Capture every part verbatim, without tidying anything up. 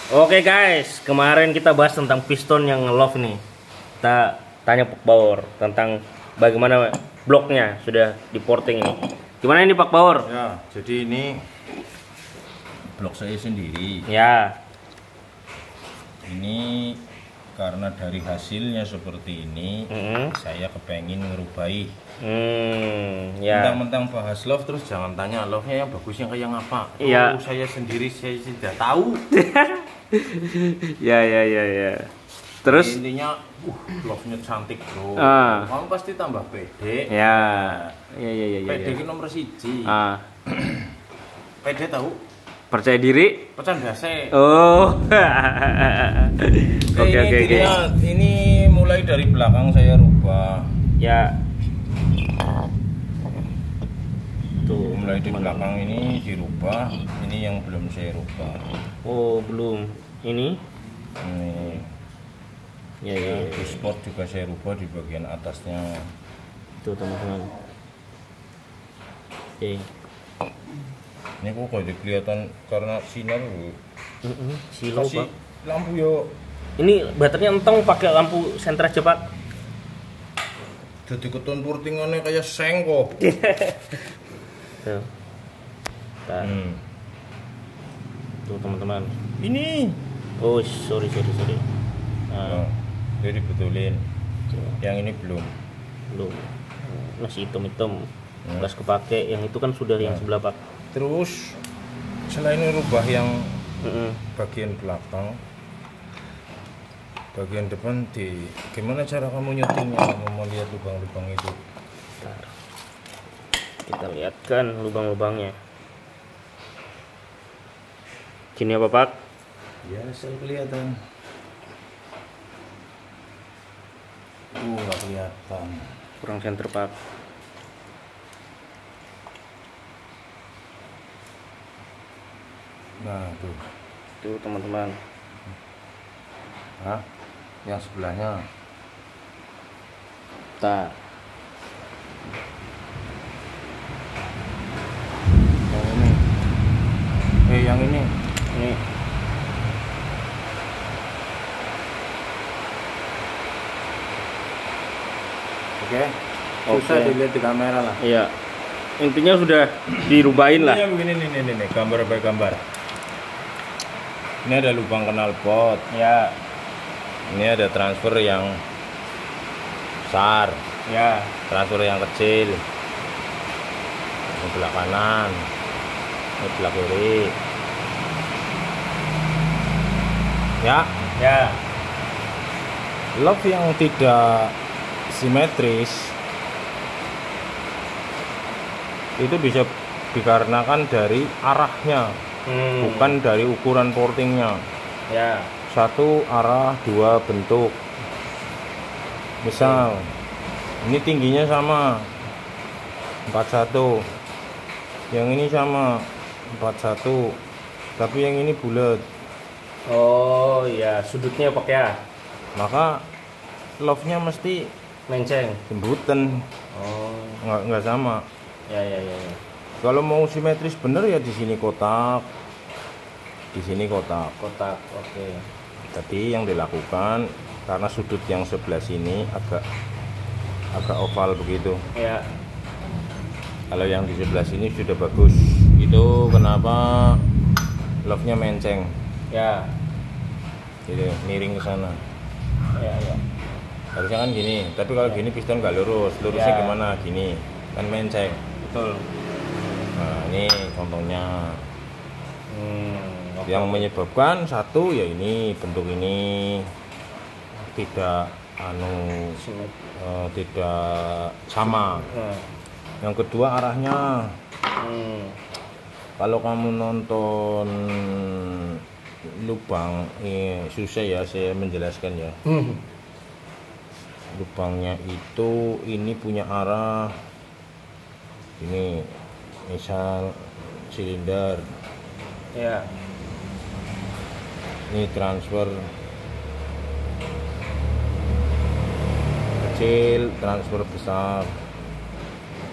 Oke guys, kemarin kita bahas tentang piston yang nge-love nih. Kita tanya Pak Bauer tentang bagaimana bloknya sudah di porting ini. Gimana ini Pak Bauer? Ya, jadi ini blok saya sendiri. Ya. Ini karena dari hasilnya seperti ini, Mm-hmm. saya kepengen ngerubahi. Hmm, ya. Mentang-mentang bahas love terus jangan tanya love-nya yang bagusnya kayak apa. Iya. Oh, saya sendiri saya tidak tahu. Ya ya ya ya. Terus intinya, uh, love-nya cantik bro. Ah. Kamu pasti tambah pede. ya. Ya ya ya ya. Pede ya. ki nomor siji. Ah, Pede tahu? percaya diri. Pecan dase. Oh. Oke Ini oke oke. dilihat, Ini mulai dari belakang saya rubah. Ya. Tuh, Mulai di teman-teman. belakang ini dirubah. Ini yang belum saya rubah. Oh, belum. Ini? Ini Ya ya. ya, ya. di spot juga saya rubah di bagian atasnya. Tuh, teman-teman. Oke. Ini kok kayak kelihatan karena sinar. Mm-mm, Silo, Kasih Pak. lampu yo. Ini baterainya entong pakai lampu senter aja, Pak. Jadi keton portingannya kayak seng kok. Tuh. Bentar. Hmm. Tuh, teman-teman. Ini. Oh, sorry, sorry, sorry. Nah, Nah, jadi betulin. tuh, Yang ini belum. belum. Masih hitam-hitam. Hmm. Bekas kepake. Yang itu kan sudah yang Nah. sebelah, Pak. Terus selain rubah yang Mm-mm. bagian belakang, bagian depan di gimana cara kamu nyetingnya? Kamu mau lihat lubang-lubang itu? Bentar. Kita lihatkan lubang-lubangnya. Gini apa, Pak? Ya, saya kelihatan. Uh, nggak kelihatan. Kurang senter, Pak. Nah, tuh. Tuh, teman-teman. Hah? Yang sebelahnya. Bentar. Yang ini. Eh, yang ini. Ini. Oke. Oke. Susah dilihat di kamera lah. Iya. Intinya sudah dirubahin lah. Ini yang begini nih, nih, nih, nih, gambar by gambar. Ini ada lubang knalpot. Ya. Ini ada transfer yang besar, Ya. transfer yang kecil. Ini belah kanan, ini belah kiri. Ya, Ya. love yang tidak simetris itu bisa dikarenakan dari arahnya, Hmm. bukan dari ukuran portingnya. Ya. Satu arah, dua bentuk. Misal ini tingginya sama empat puluh satu, yang ini sama empat puluh satu, tapi yang ini bulat, Oh, ya, sudutnya Pak ya. maka love-nya mesti Menceng. jembutan, Oh. nggak nggak sama. Ya, ya, ya, ya. Kalau mau simetris bener ya di sini kotak, di sini kotak. Kotak. Oke. Tadi yang dilakukan karena sudut yang sebelah sini agak agak oval begitu. Ya. Kalau yang di sebelah sini sudah bagus. Itu kenapa love-nya menceng. Ya. Gitu, miring ke sana. Ya, ya. Harusnya kan gini, tapi kalau Ya. gini piston nggak lurus. Lurusnya Ya. gimana? Gini, kan menceng. Betul. Nah, ini contohnya. Hmm. oke. Yang menyebabkan satu ya ini bentuk ini tidak anu Simet- eh, tidak sama. Nah. Yang kedua arahnya. Hmm. Kalau kamu nonton lubang, eh, susah ya saya menjelaskan ya. Hmm. Lubangnya itu ini punya arah. Ini misal silinder, Ya. ini transfer kecil, transfer besar.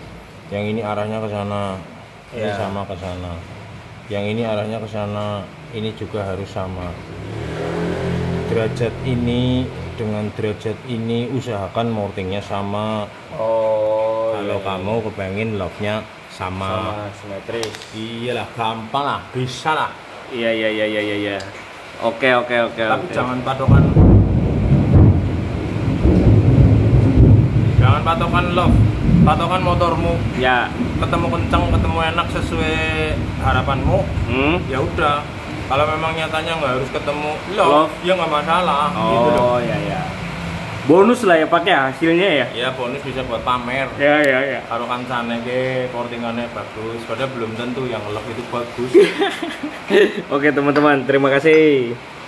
Yang ini arahnya ke sana, ini Ya. sama ke sana. Yang ini arahnya ke sana, ini juga harus sama. Derajat ini dengan derajat ini usahakan mountingnya sama. Oh, Kalau iya, kamu kepengen love-nya sama. sama simetris. Iyalah, gampang lah, bisa lah. Iya iya iya iya iya. iya. Oke oke oke. Tapi oke. jangan patokan jangan patokan love, patokan motormu. Ya. Ketemu kencang, ketemu enak sesuai harapanmu. Hmm. Ya udah. Kalau memang nyatanya nggak harus ketemu love, Love. ya nggak masalah. Gitu loh. Oh ya ya. Bonus lah ya pakai hasilnya ya. Ya bonus bisa buat pamer. Ya ya ya. Kalau kan sana ke portingannya bagus, padahal belum tentu yang love itu bagus. Oke teman-teman, terima kasih.